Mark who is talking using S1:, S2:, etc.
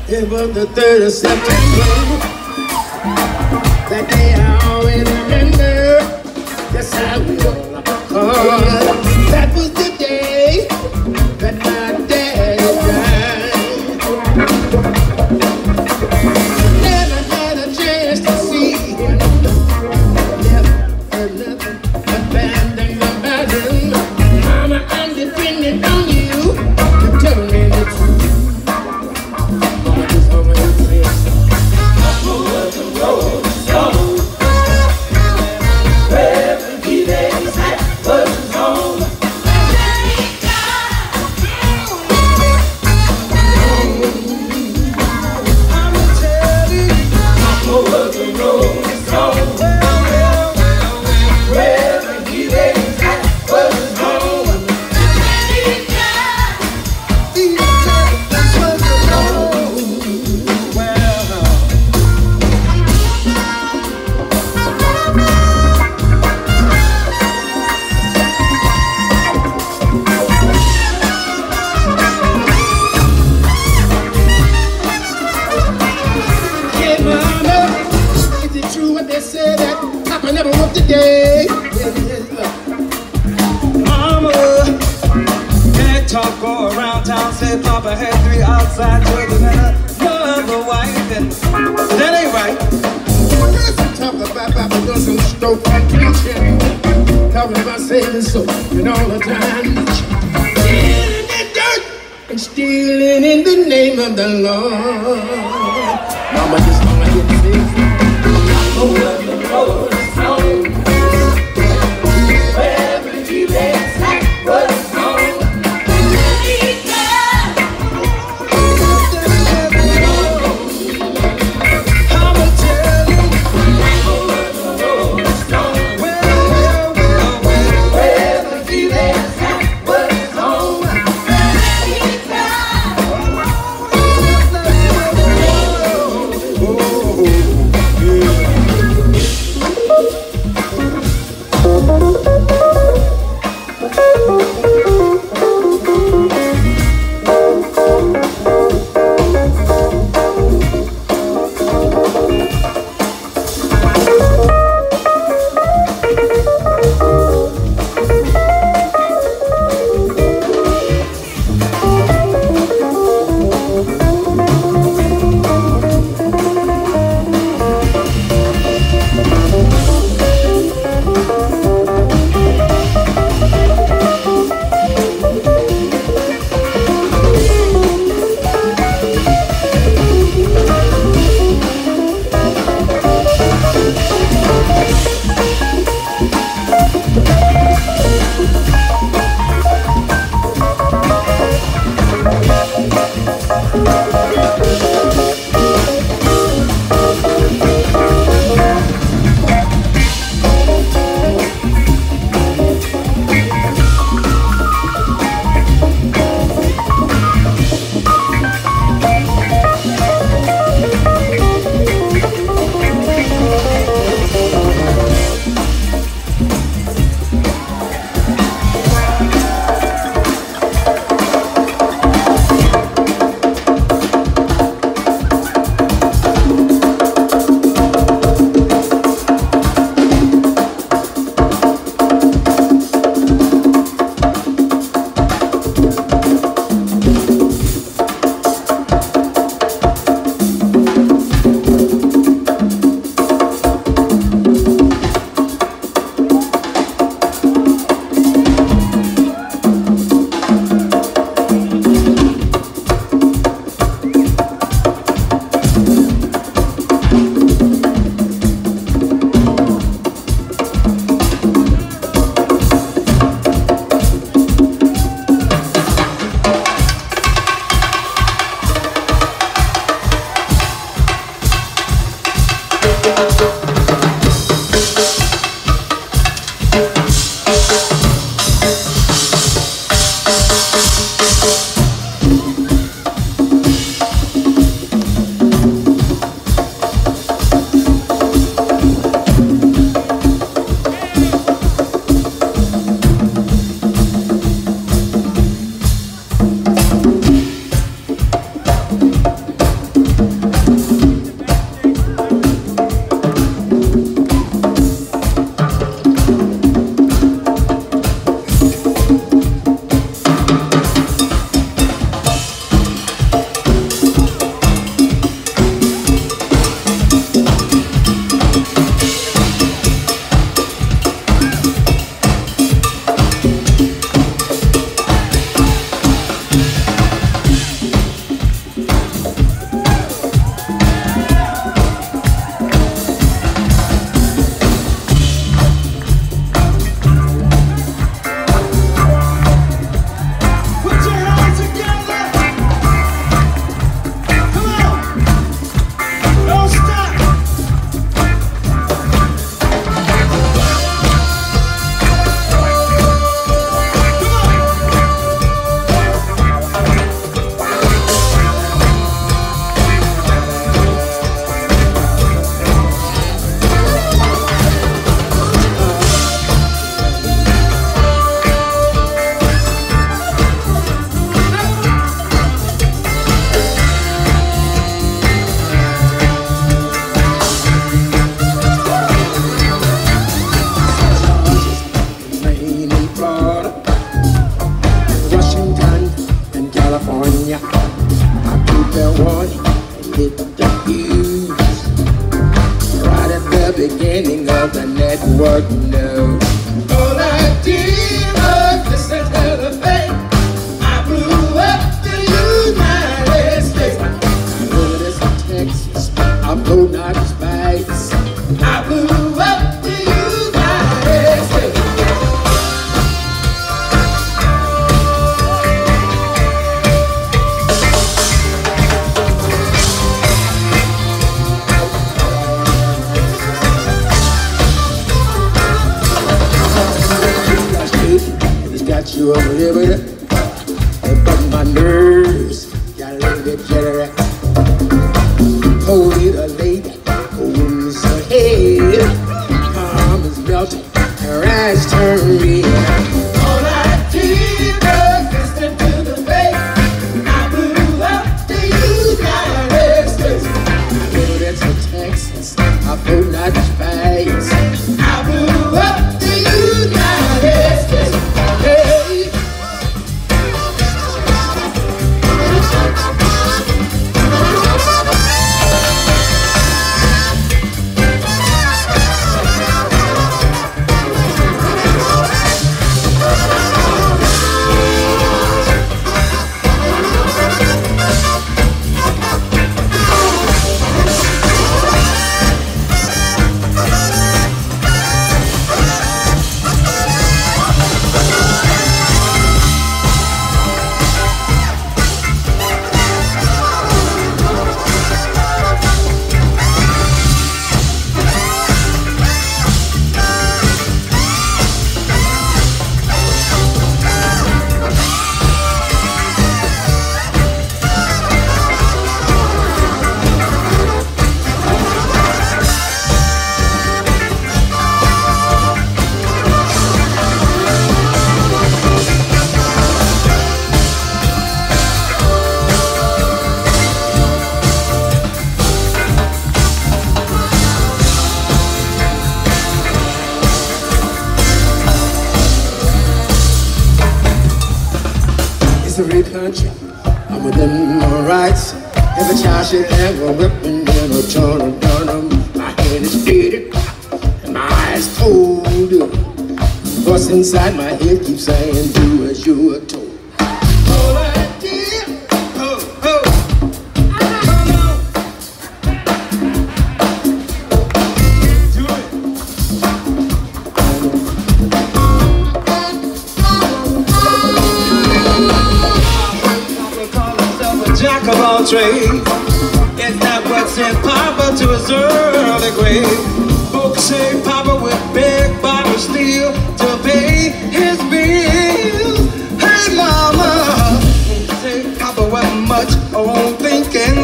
S1: It was the 3rd of September. That day I always remember. Yes, I will. That was the day that my dad died. Never had a chance to see him. Never heard nothing but bad things about him. Mama, I'm depending on you to tell me the truth. So, and all the time, stealing the dirt and stealing in the name of the Lord. Mama just gonna get this. Oh, the Lord is home. Wherever he lays at, but it's home. I'ma tell you, the Lord is home. Oh, not spice. I blew up to United States. It's got you over there, but my nerves got a little bit jittery. Hold it a lady, holds her head. Palm is melting, her eyes turn red. All I did was listen to the bass. I blew up the United States. I know that's a Texas, I feel not spice. I blew up the United States. Hey. Country, I'm within my rights. If a child should have a whipping, then I'll turn them. My head is faded, and my eyes cold. Voice inside my head keeps saying, do as you are told. All I did, do it. Jack of all trades, is that what's in Papa to his early grave? Folks say Papa would beg Bobby Steele to pay his bills. Hey mama, say Papa wasn't much on thinking.